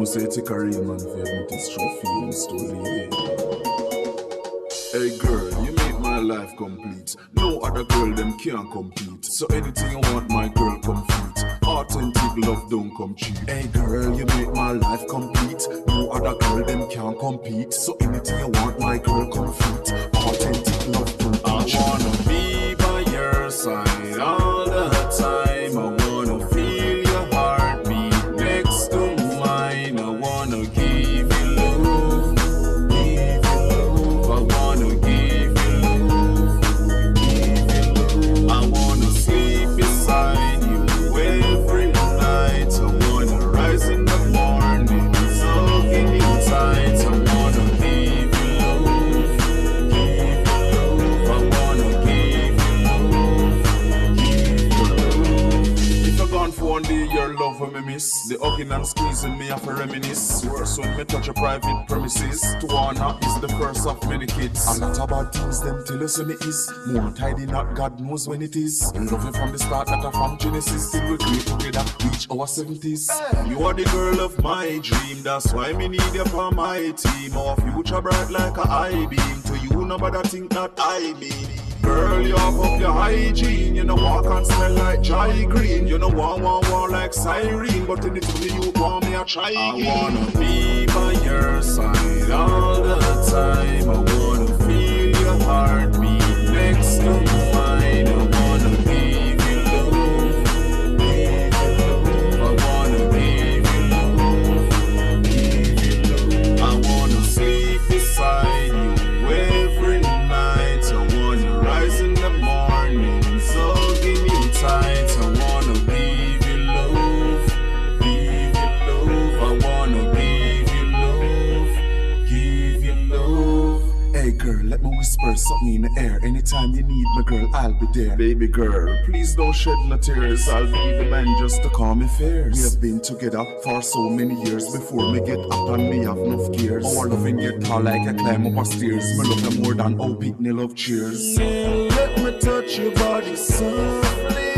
say take a real man for admit his true feelings to lead. Hey girl, you make my life complete. No other girl them can't compete. So anything you want, my girl, complete. Authentic love don't come cheap. Hey girl, you make my life complete. No other girl them can't compete. So anything you want, my girl, complete. Authentic love don't come cheap. I wanna be by your side all the time. I wanna feel your heartbeat next to mine. I wanna give you love, give you love. I wanna give you love, give you love. I wanna sleep beside you every night. I wanna rise in the morning, soaking you tight. I wanna give you love, give you love. I wanna give you love, give you love. If I gone for one day, your love will me miss. The hugging and squeezing me have to reminisce. Worse when me touch a private premises. To honor is the first of many kids. A lot about things them tell us when it is. More tidy not God knows when it is. Love you from the start, like a from Genesis. Till we create together, reach our 70s. You are the girl of my dream. That's why me need you for my team. Our future bright like a I-beam. To you nobody think that I mean. Girl, you have up your hygiene. You know walk and smell like dry green. You know want like siren. But in it to me you want me a try. I wanna be by your side all the time. I wanna feel your heartbeat next to mine. I wanna give you love, give you love. I wanna give you love, give you love. I wanna sleep beside you every night. I wanna rise in the morning, so give me tight. I wanna give you love, give you love. I wanna give you love, give you love. Hey girl, let me whisper something in the air. Anytime you need me, girl, I'll be there. Baby girl, please don't shed no tears. I'll be the man just to calm your fears. We have been together for so many years. Before me get up and me have enough gears. Our loving get tall like I climb up a stairs. Me love you more than all Pitney love cheers. Let me touch your body softly.